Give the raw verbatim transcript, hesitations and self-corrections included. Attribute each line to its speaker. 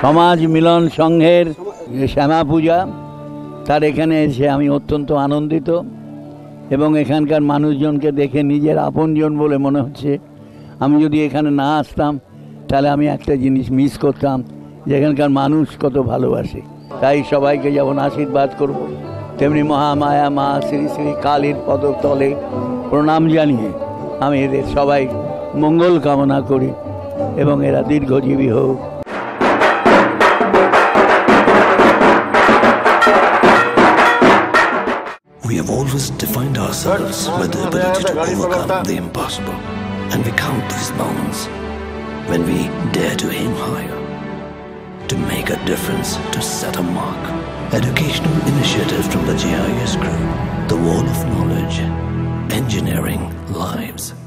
Speaker 1: সমাজ মিলন সংঘের শ্যামা পূজা, তার এখানে এসে আমি অত্যন্ত আনন্দিত এবং এখানকার মানুষজনকে দেখে নিজের আপনজন বলে মনে হচ্ছে। আমি যদি এখানে না আসতাম তাহলে আমি একটা জিনিস মিস করতাম, যে এখানকার মানুষ কত ভালোবাসে। তাই সবাইকে যেমন আশীর্বাদ করব, তেমনি মহামায়া মা শ্রী শ্রী কালীর পদতলে প্রণাম জানিয়ে আমি এদের সবাই মঙ্গল কামনা করি এবং এরা দীর্ঘজীবী হোক।
Speaker 2: We have always defined ourselves by the ability to overcome the impossible, and we count these moments when we dare to aim higher, to make a difference, to set a mark. Educational initiatives from the J I S crew, the wall of knowledge, engineering lives.